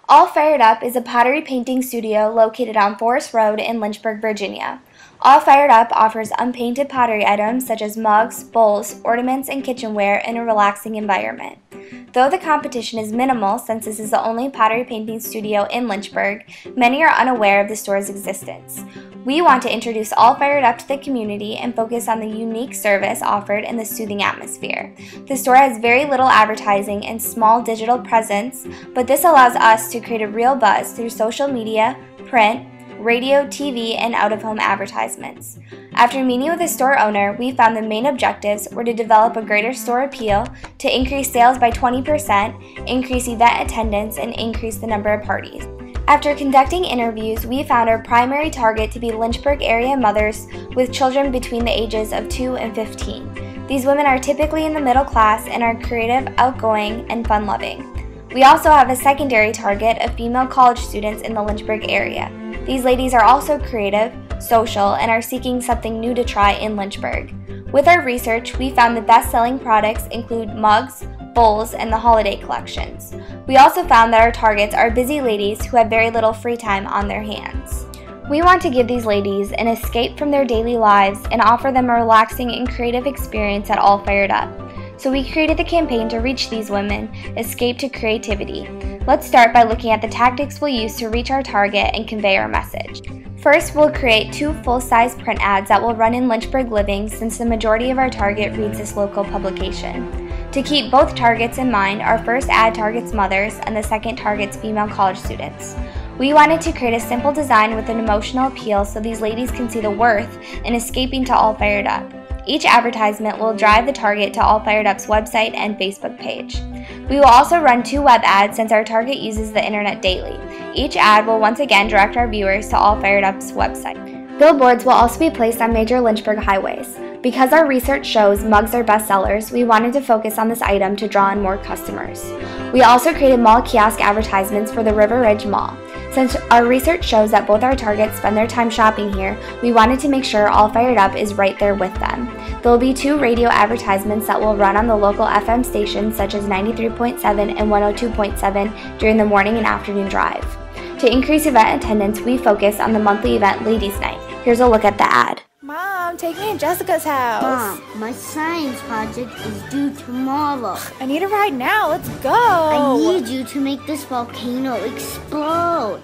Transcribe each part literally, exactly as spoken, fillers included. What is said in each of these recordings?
All Fired Up is a pottery painting studio located on Forest Road in Lynchburg, Virginia. All Fired Up offers unpainted pottery items such as mugs, bowls, ornaments, and kitchenware in a relaxing environment. Though the competition is minimal since this is the only pottery painting studio in Lynchburg, many are unaware of the store's existence. We want to introduce All Fired Up to the community and focus on the unique service offered in the soothing atmosphere. The store has very little advertising and small digital presence, but this allows us to create a real buzz through social media, print, radio, T V, and out-of-home advertisements. After meeting with the store owner, we found the main objectives were to develop a greater store appeal, to increase sales by twenty percent, increase event attendance, and increase the number of parties. After conducting interviews, we found our primary target to be Lynchburg area mothers with children between the ages of two and fifteen. These women are typically in the middle class and are creative, outgoing, and fun-loving. We also have a secondary target of female college students in the Lynchburg area. These ladies are also creative, social, and are seeking something new to try in Lynchburg. With our research, we found the best-selling products include mugs, bowls, and the holiday collections. We also found that our targets are busy ladies who have very little free time on their hands. We want to give these ladies an escape from their daily lives and offer them a relaxing and creative experience at All Fired Up. So we created the campaign to reach these women, Escape to Creativity. Let's start by looking at the tactics we'll use to reach our target and convey our message. First, we'll create two full-size print ads that will run in Lynchburg Living since the majority of our target reads this local publication. To keep both targets in mind, our first ad targets mothers and the second targets female college students. We wanted to create a simple design with an emotional appeal so these ladies can see the worth in escaping to All Fired Up. Each advertisement will drive the target to All Fired Up's website and Facebook page. We will also run two web ads since our target uses the internet daily. Each ad will once again direct our viewers to All Fired Up's website. Billboards will also be placed on major Lynchburg highways. Because our research shows mugs are bestsellers, we wanted to focus on this item to draw in more customers. We also created mall kiosk advertisements for the River Ridge Mall. Since our research shows that both our targets spend their time shopping here, we wanted to make sure All Fired Up is right there with them. There will be two radio advertisements that will run on the local F M stations such as ninety-three point seven and one oh two point seven during the morning and afternoon drive. To increase event attendance, we focus on the monthly event Ladies Night. Here's a look at the ad. Mom, take me to Jessica's house. Mom, my science project is due tomorrow. I need a ride now. Let's go. I need you to make this volcano explode.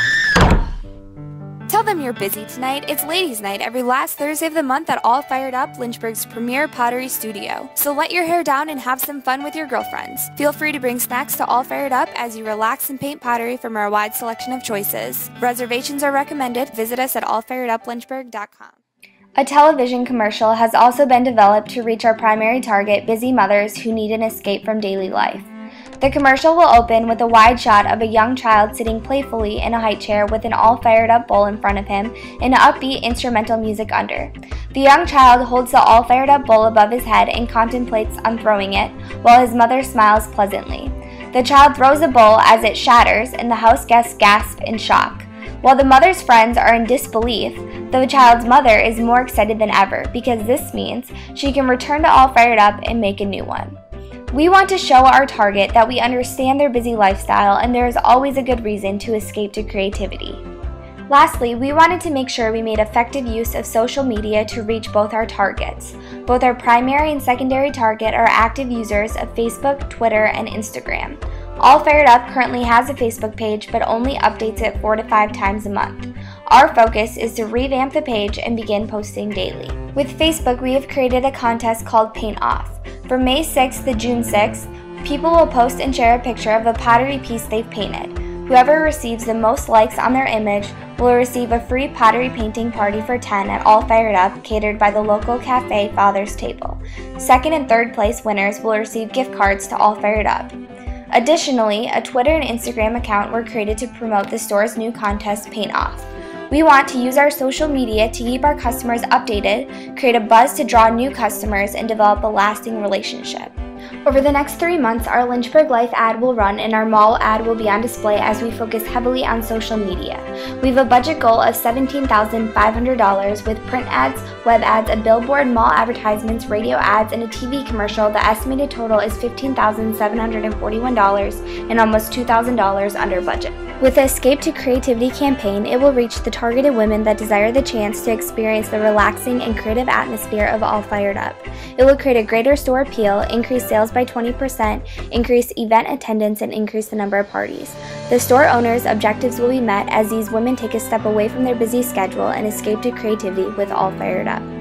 Tell them you're busy tonight. It's Ladies Night every last Thursday of the month at All Fired Up, Lynchburg's premier pottery studio. So let your hair down and have some fun with your girlfriends. Feel free to bring snacks to All Fired Up as you relax and paint pottery from our wide selection of choices. Reservations are recommended. Visit us at all fired up lynchburg dot com. A television commercial has also been developed to reach our primary target, busy mothers who need an escape from daily life. The commercial will open with a wide shot of a young child sitting playfully in a high chair with an All Fired Up bowl in front of him and upbeat instrumental music under. The young child holds the All Fired Up bowl above his head and contemplates unthrowing it, while his mother smiles pleasantly. The child throws the bowl as it shatters, and the house guests gasp in shock. While the mother's friends are in disbelief, the child's mother is more excited than ever because this means she can return to All Fired Up and make a new one. We want to show our target that we understand their busy lifestyle and there is always a good reason to escape to creativity. Lastly, we wanted to make sure we made effective use of social media to reach both our targets. Both our primary and secondary target are active users of Facebook, Twitter, and Instagram. All Fired Up currently has a Facebook page but only updates it four to five times a month. Our focus is to revamp the page and begin posting daily. With Facebook, we have created a contest called Paint Off. From May sixth to June sixth, people will post and share a picture of a pottery piece they've painted. Whoever receives the most likes on their image will receive a free pottery painting party for ten at All Fired Up, catered by the local cafe Father's Table. Second and third place winners will receive gift cards to All Fired Up. Additionally, a Twitter and Instagram account were created to promote the store's new contest, Paint Off. We want to use our social media to keep our customers updated, create a buzz to draw new customers, and develop a lasting relationship. Over the next three months, our Lynchburg Life ad will run and our mall ad will be on display as we focus heavily on social media. We have a budget goal of seventeen thousand five hundred dollars with print ads, web ads, a billboard, mall advertisements, radio ads, and a T V commercial. The estimated total is fifteen thousand seven hundred forty-one dollars and almost two thousand dollars under budget. With the Escape to Creativity campaign, it will reach the targeted women that desire the chance to experience the relaxing and creative atmosphere of All Fired Up. It will create a greater store appeal, increase sales by twenty percent, increase event attendance, and increase the number of parties. The store owners' objectives will be met as these women take a step away from their busy schedule and escape to creativity with All Fired Up.